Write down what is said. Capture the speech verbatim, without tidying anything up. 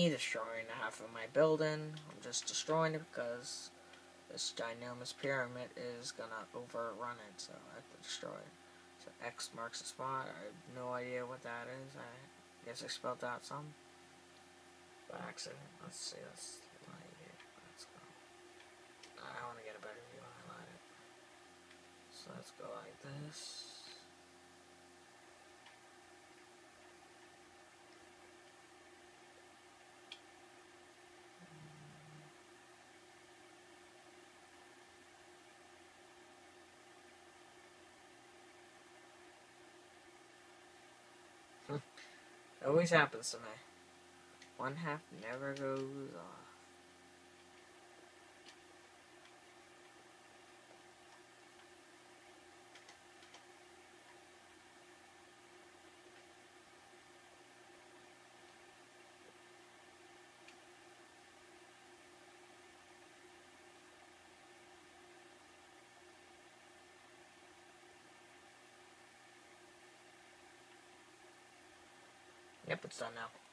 me destroying half of my building. I'm just destroying it because this ginormous pyramid is gonna overrun it, so I have to destroy it. So X marks the spot. I have no idea what that is. I guess I spelled out some by accident. Let's see. Let's highlight it. Let's go. I want to get a better view. Highlight it. So let's go like this. It always happens to me. One half never goes off. Yep, it's done now.